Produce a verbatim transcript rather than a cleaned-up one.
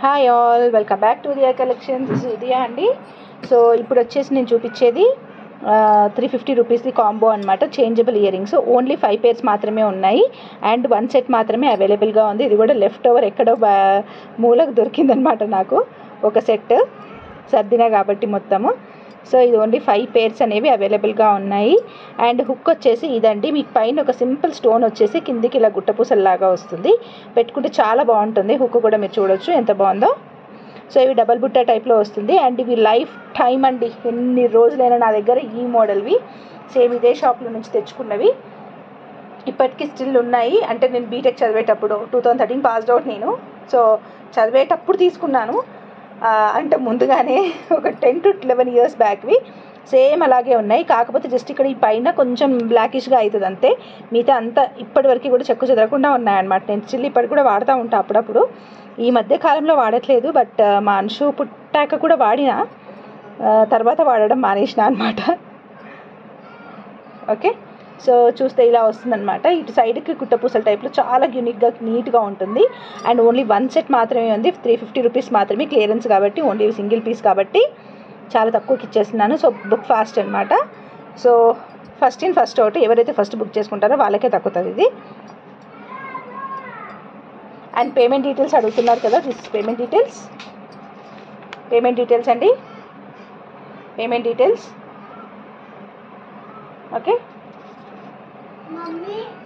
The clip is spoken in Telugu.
Hi all, welcome back to Diya collections. This is Udaya అండి. సో ఇప్పుడు వచ్చేసి నేను చూపించేది త్రీ ఫిఫ్టీ రూపీస్ది కాంబో అనమాట. Changeable earrings only five pairs మాత్రమే ఉన్నాయి అండ్ వన్ సెట్ మాత్రమే అవైలబుల్గా ఉంది. ఇది కూడా లెఫ్ట్ ఓవర్ ఎక్కడో మూలకు దొరికిందనమాట నాకు ఒక సెట్, సర్దినా కాబట్టి మొత్తము. సో ఇది ఓన్లీ ఫైవ్ పేర్స్ అనేవి అవైలబుల్గా ఉన్నాయి. అండ్ హుక్ వచ్చేసి ఇదండి, మీకు పైన ఒక సింపుల్ స్టోన్ వచ్చేసి కిందికి ఇలా గుట్టపూసల్లాగా వస్తుంది. పెట్టుకుంటే చాలా బాగుంటుంది. హుక్ కూడా మీరు చూడొచ్చు ఎంత బాగుందో. సో ఇవి డబల్ బుట్టా టైప్లో వస్తుంది అండ్ ఇవి లైఫ్ టైమ్ అండి. ఎన్ని రోజులైనా నా దగ్గర ఈ మోడల్వి సేమ్ ఇదే షాప్లో నుంచి తెచ్చుకున్నవి ఇప్పటికీ స్టిల్ ఉన్నాయి. అంటే నేను బీటెక్ చదివేటప్పుడు two thousand thirteen passed out నేను. సో చదివేటప్పుడు తీసుకున్నాను, అంటే ముందుగానే ఒక టెన్ టు లెవెన్ ఇయర్స్ బ్యాక్వి. సేమ్ అలాగే ఉన్నాయి, కాకపోతే జస్ట్ ఇక్కడ ఈ పైన కొంచెం బ్లాకిష్గా అవుతుంది అంతే. మిగతా అంతా ఇప్పటి వరకు కూడా చెక్కు చెదరకుండా ఉన్నాయన్నమాట. నేను స్టిల్ ఇప్పటికి కూడా వాడుతూ ఉంటాను అప్పుడప్పుడు. ఈ మధ్య కాలంలో వాడట్లేదు, బట్ మా అంశు పుట్టాక కూడా వాడిన, తర్వాత వాడడం మానేసిన అనమాట. ఓకే, సో చూస్తే ఇలా వస్తుందన్నమాట. ఇటు సైడ్కి కుట్టపూసల టైప్లో చాలా యూనిక్గా నీట్గా ఉంటుంది. అండ్ ఓన్లీ వన్ సెట్ మాత్రమే ఉంది, త్రీ ఫిఫ్టీ రూపీస్ మాత్రమే. క్లియరెన్స్ కాబట్టి ఓన్లీ సింగిల్ పీస్ కాబట్టి చాలా తక్కువకి ఇచ్చేస్తున్నాను. సో బుక్ ఫాస్ట్ అనమాట. So first in first out, ఎవరైతే ఫస్ట్ బుక్ చేసుకుంటారో వాళ్ళకే తక్కుతుంది ఇది. అండ్ పేమెంట్ డీటెయిల్స్ అడుగుతున్నారు కదా, this payment details payment details అండి, పేమెంట్ డీటెయిల్స్. Okay Mommy.